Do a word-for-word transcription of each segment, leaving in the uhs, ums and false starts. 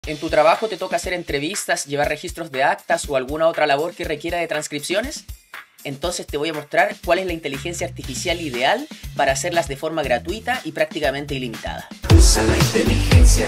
¿En tu trabajo te toca hacer entrevistas, llevar registros de actas o alguna otra labor que requiera de transcripciones? Entonces te voy a mostrar cuál es la inteligencia artificial ideal para hacerlas de forma gratuita y prácticamente ilimitada. Usa la inteligencia.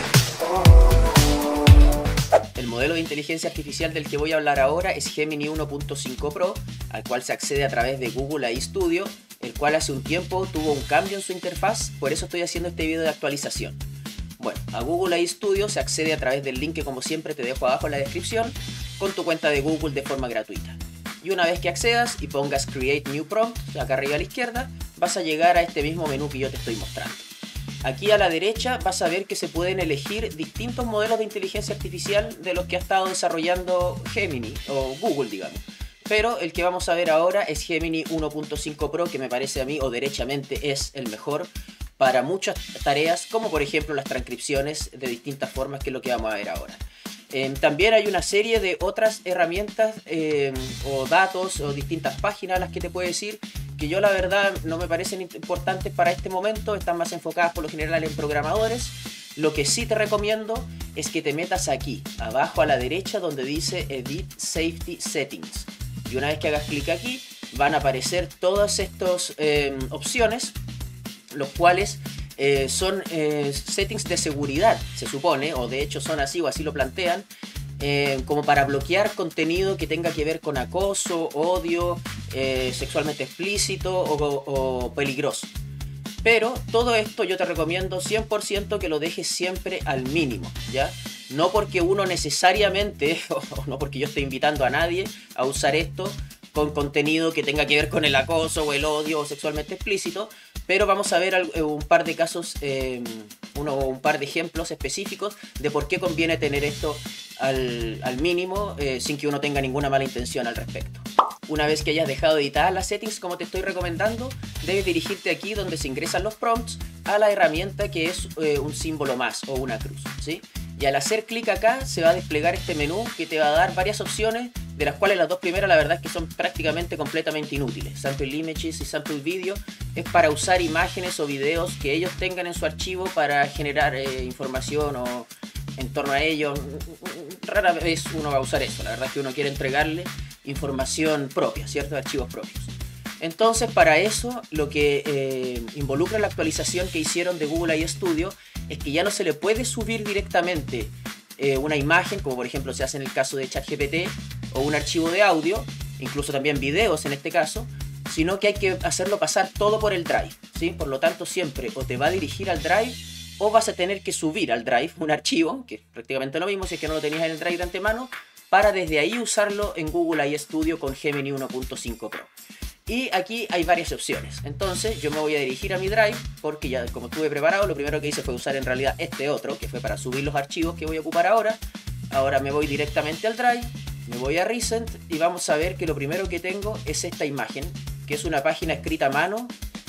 El modelo de inteligencia artificial del que voy a hablar ahora es Gemini uno punto cinco Pro, al cual se accede a través de Google A I Studio, el cual hace un tiempo tuvo un cambio en su interfaz, por eso estoy haciendo este video de actualización. Bueno, a Google A I Studio se accede a través del link que como siempre te dejo abajo en la descripción, con tu cuenta de Google de forma gratuita. Y una vez que accedas y pongas Create New Prompt, acá arriba a la izquierda, vas a llegar a este mismo menú que yo te estoy mostrando. Aquí a la derecha vas a ver que se pueden elegir distintos modelos de inteligencia artificial de los que ha estado desarrollando Gemini, o Google digamos. Pero el que vamos a ver ahora es Gemini uno punto cinco Pro, que me parece a mí, o derechamente es el mejor para muchas tareas, como por ejemplo las transcripciones de distintas formas, que es lo que vamos a ver ahora. Eh, también hay una serie de otras herramientas eh, o datos o distintas páginas a las que te puedo decir que yo la verdad no me parecen importantes para este momento, están más enfocadas por lo general en programadores. Lo que sí te recomiendo es que te metas aquí, abajo a la derecha donde dice Edit Safety Settings. Y una vez que hagas clic aquí, van a aparecer todas estas eh, opciones, los cuales eh, son eh, settings de seguridad, se supone, o de hecho son así o así lo plantean, eh, como para bloquear contenido que tenga que ver con acoso, odio, eh, sexualmente explícito o, o peligroso. Pero todo esto yo te recomiendo cien por ciento que lo dejes siempre al mínimo, ¿ya? No porque uno necesariamente, o no porque yo esté invitando a nadie a usar esto con contenido que tenga que ver con el acoso o el odio o sexualmente explícito, pero vamos a ver un par de casos, eh, uno, un par de ejemplos específicos de por qué conviene tener esto al, al mínimo eh, sin que uno tenga ninguna mala intención al respecto. Una vez que hayas dejado editadas las settings como te estoy recomendando, debes dirigirte aquí donde se ingresan los prompts a la herramienta que es eh, un símbolo más o una cruz, ¿sí? Y al hacer clic acá se va a desplegar este menú que te va a dar varias opciones, de las cuales las dos primeras la verdad es que son prácticamente completamente inútiles. Sample Images y Sample Video es para usar imágenes o videos que ellos tengan en su archivo para generar eh, información o en torno a ellos. Rara vez uno va a usar eso, la verdad es que uno quiere entregarle información propia, ciertos archivos propios. Entonces para eso lo que eh, involucra la actualización que hicieron de Google A I Studio es que ya no se le puede subir directamente eh, una imagen, como por ejemplo se hace en el caso de ChatGPT, o un archivo de audio, incluso también videos en este caso, sino que hay que hacerlo pasar todo por el Drive, ¿sí? Por lo tanto siempre o te va a dirigir al Drive o vas a tener que subir al Drive un archivo, que es prácticamente lo mismo si es que no lo tenías en el Drive de antemano, para desde ahí usarlo en Google A I Studio con Gemini uno punto cinco Pro. Y aquí hay varias opciones, entonces yo me voy a dirigir a mi Drive, porque ya como estuve preparado, lo primero que hice fue usar en realidad este otro, que fue para subir los archivos que voy a ocupar ahora. Ahora me voy directamente al Drive, me voy a Recent y vamos a ver que lo primero que tengo es esta imagen, que es una página escrita a mano,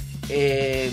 eh,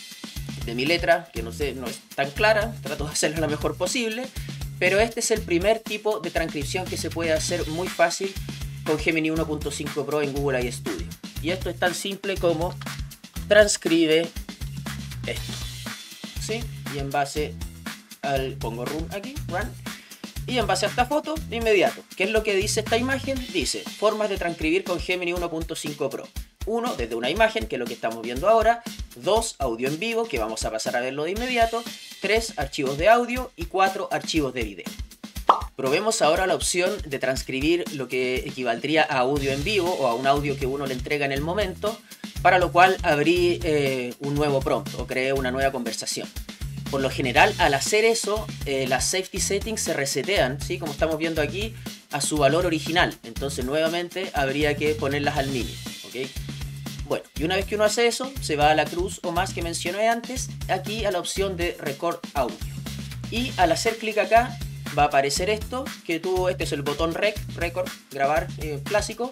de mi letra, que no sé, no es tan clara, trato de hacerla lo mejor posible, pero este es el primer tipo de transcripción que se puede hacer muy fácil con Gemini uno punto cinco Pro en Google A I Studio. Y esto es tan simple como transcribe esto, ¿sí? Y en base al, pongo run aquí, run, y en base a esta foto, de inmediato, ¿qué es lo que dice esta imagen? Dice, formas de transcribir con Gemini uno punto cinco Pro. Uno, desde una imagen, que es lo que estamos viendo ahora. Dos, audio en vivo, que vamos a pasar a verlo de inmediato. Tres, archivos de audio. Y cuatro, archivos de video. Probemos ahora la opción de transcribir lo que equivaldría a audio en vivo o a un audio que uno le entrega en el momento, para lo cual abrí eh, un nuevo prompt o creé una nueva conversación. Por lo general, al hacer eso, eh, las safety settings se resetean, ¿sí? Como estamos viendo aquí, a su valor original. Entonces, nuevamente, habría que ponerlas al mínimo, ¿ok? Bueno, y una vez que uno hace eso, se va a la cruz o más que mencioné antes, aquí a la opción de Record Audio. Y al hacer clic acá, va a aparecer esto, que tú, este es el botón Rec, Record, grabar eh, clásico.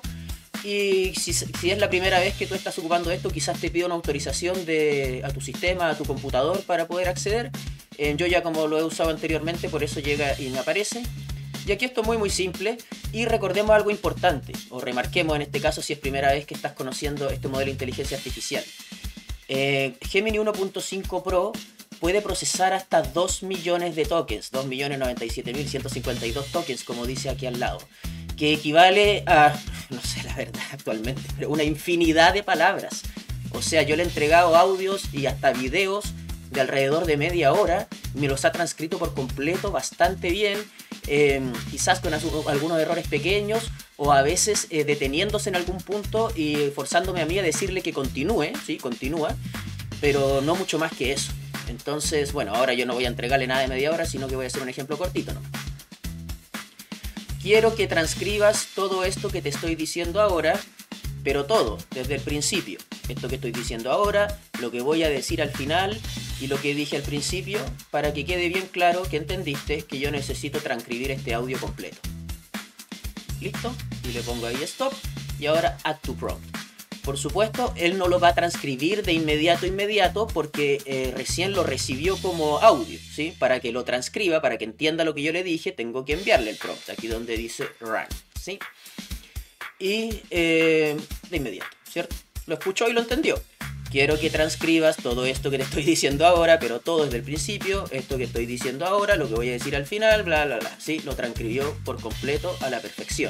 Y si, si es la primera vez que tú estás ocupando esto, quizás te pida una autorización de, a tu sistema, a tu computador para poder acceder. Eh, yo ya como lo he usado anteriormente, por eso llega y me aparece. Y aquí esto es muy muy simple. Y recordemos algo importante, o remarquemos en este caso si es primera vez que estás conociendo este modelo de inteligencia artificial. Eh, Gemini uno punto cinco Pro puede procesar hasta dos millones de tokens, dos millones noventa y siete mil ciento cincuenta y dos tokens, como dice aquí al lado, que equivale a, no sé la verdad actualmente, pero una infinidad de palabras. O sea, yo le he entregado audios y hasta videos de alrededor de media hora, me los ha transcrito por completo bastante bien, eh, quizás con algunos errores pequeños, o a veces eh, deteniéndose en algún punto y forzándome a mí a decirle que continúe, sí, continúa, pero no mucho más que eso. Entonces, bueno, ahora yo no voy a entregarle nada de media hora, sino que voy a hacer un ejemplo cortito, ¿no? Quiero que transcribas todo esto que te estoy diciendo ahora, pero todo, desde el principio. Esto que estoy diciendo ahora, lo que voy a decir al final y lo que dije al principio, para que quede bien claro que entendiste que yo necesito transcribir este audio completo. ¿Listo? Y le pongo ahí stop y ahora add to prompt. Por supuesto, él no lo va a transcribir de inmediato inmediato porque eh, recién lo recibió como audio, ¿sí? Para que lo transcriba, para que entienda lo que yo le dije, tengo que enviarle el prompt, aquí donde dice run, ¿sí? Y eh, de inmediato, ¿cierto? Lo escuchó y lo entendió. Quiero que transcribas todo esto que te estoy diciendo ahora, pero todo desde el principio, esto que estoy diciendo ahora, lo que voy a decir al final, bla, bla, bla. Sí, lo transcribió por completo a la perfección.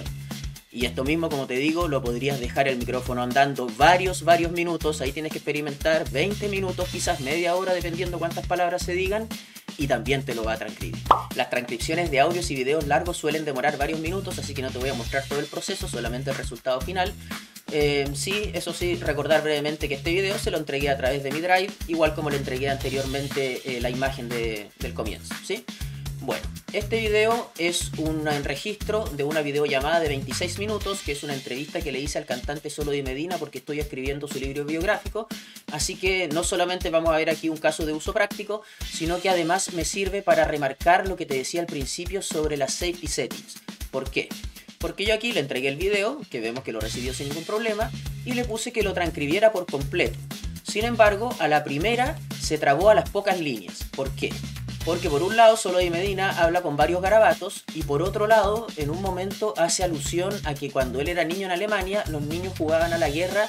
Y esto mismo, como te digo, lo podrías dejar el micrófono andando varios, varios minutos. Ahí tienes que experimentar veinte minutos, quizás media hora, dependiendo cuántas palabras se digan. Y también te lo va a transcribir. Las transcripciones de audios y videos largos suelen demorar varios minutos, así que no te voy a mostrar todo el proceso, solamente el resultado final. Eh, sí, eso sí, recordar brevemente que este video se lo entregué a través de mi Drive, igual como le entregué anteriormente eh, la imagen de, del comienzo, ¿sí? Bueno, este video es un registro de una videollamada de veintiséis minutos, que es una entrevista que le hice al cantante Solo Di Medina porque estoy escribiendo su libro biográfico, así que no solamente vamos a ver aquí un caso de uso práctico, sino que además me sirve para remarcar lo que te decía al principio sobre las safety settings. ¿Por qué? Porque yo aquí le entregué el video, que vemos que lo recibió sin ningún problema, y le puse que lo transcribiera por completo. Sin embargo, a la primera se trabó a las pocas líneas. ¿Por qué? Porque por un lado Solo Di Medina habla con varios garabatos y por otro lado en un momento hace alusión a que cuando él era niño en Alemania los niños jugaban a la guerra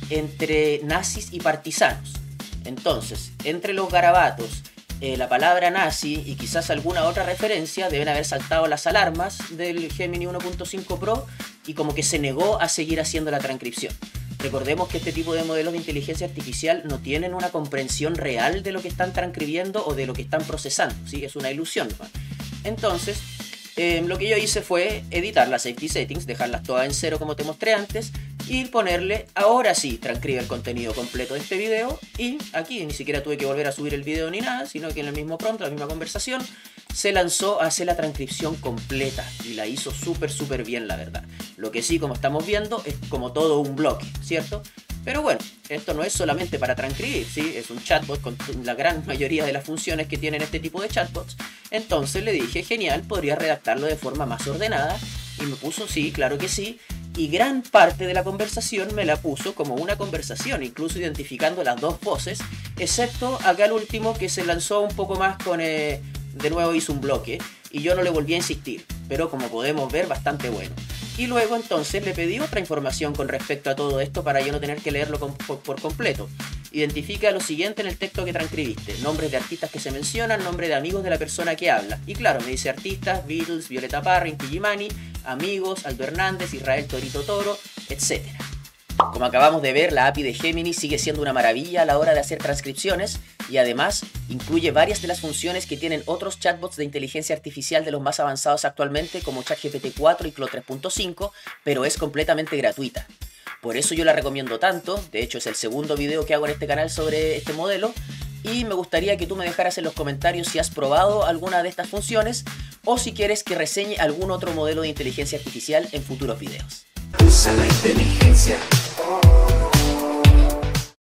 entre nazis y partisanos. Entonces, entre los garabatos, eh, la palabra nazi y quizás alguna otra referencia deben haber saltado las alarmas del Gemini uno punto cinco Pro y como que se negó a seguir haciendo la transcripción. Recordemos que este tipo de modelos de inteligencia artificial no tienen una comprensión real de lo que están transcribiendo o de lo que están procesando, ¿sí? Es una ilusión, ¿no? Entonces, eh, lo que yo hice fue editar las safety settings, dejarlas todas en cero como te mostré antes y ponerle, ahora sí, transcribe el contenido completo de este video y aquí ni siquiera tuve que volver a subir el video ni nada, sino que en el mismo prompt, la misma conversación, se lanzó a hacer la transcripción completa y la hizo súper súper bien, la verdad. Lo que sí, como estamos viendo, es como todo un bloque, ¿cierto? Pero bueno, esto no es solamente para transcribir, ¿sí? Es un chatbot con la gran mayoría de las funciones que tienen este tipo de chatbots. Entonces le dije, genial, podría redactarlo de forma más ordenada y me puso sí, claro que sí. Y gran parte de la conversación me la puso como una conversación, incluso identificando las dos voces, excepto acá el último que se lanzó un poco más con... Eh, de nuevo hizo un bloque y yo no le volví a insistir, pero como podemos ver bastante bueno. Y luego entonces le pedí otra información con respecto a todo esto para yo no tener que leerlo con, por, por completo. Identifica lo siguiente en el texto que transcribiste: nombres de artistas que se mencionan, nombre de amigos de la persona que habla. Y claro, me dice artistas, Beatles, Violeta Parra, Inti Illimani, amigos, Aldo Hernández, Israel Torito Toro, etcétera. Como acabamos de ver, la A P I de Gemini sigue siendo una maravilla a la hora de hacer transcripciones y además incluye varias de las funciones que tienen otros chatbots de inteligencia artificial de los más avanzados actualmente como ChatGPT cuatro y Claude tres punto cinco, pero es completamente gratuita. Por eso yo la recomiendo tanto, de hecho es el segundo video que hago en este canal sobre este modelo y me gustaría que tú me dejaras en los comentarios si has probado alguna de estas funciones o si quieres que reseñe algún otro modelo de inteligencia artificial en futuros videos. Usa la inteligencia.